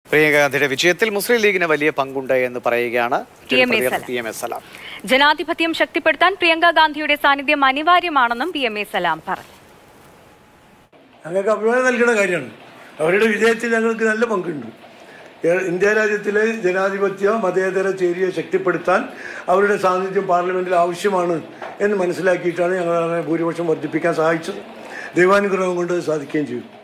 പ്രിയങ്ക ഗാന്ധിയുടെ വിജയത്തിൽ മുസ്ലിം ലീഗിന് വലിയ പങ്കുണ്ട് എന്ന് പറയുകയാണ് PM എ സലാം. ജനാധിപത്യം ശക്തിപ്പെടുത്താൻ പ്രിയങ്ക ഗാന്ധിയുടെ സാന്നിധ്യം അനിവാര്യമാണെന്നും PM എ സലാം പറഞ്ഞു. ഞങ്ങൾക്ക് അഭിമാനം നൽകുന്ന കാര്യമാണ്. അവരുടെ വിജയത്തിൽ ഞങ്ങൾക്ക് നല്ല പങ്കുണ്ട്. ഇന്ത്യ രാജ്യത്തിലെ ജനാധിപത്യ മതേതര ചേരിയെ ശക്തിപ്പെടുത്താൻ അവരുടെ സാന്നിധ്യം പാർലമെന്റിൽ ആവശ്യമാണ് എന്ന് മനസ്സിലാക്കിയിട്ടാണ് ഞങ്ങൾ ഭൂരിപക്ഷം വർദ്ധിപ്പിക്കാൻ സഹായിച്ചത്. ദൈവാനുഗ്രഹം കൊണ്ട് സാധിക്കുകയും ചെയ്തു.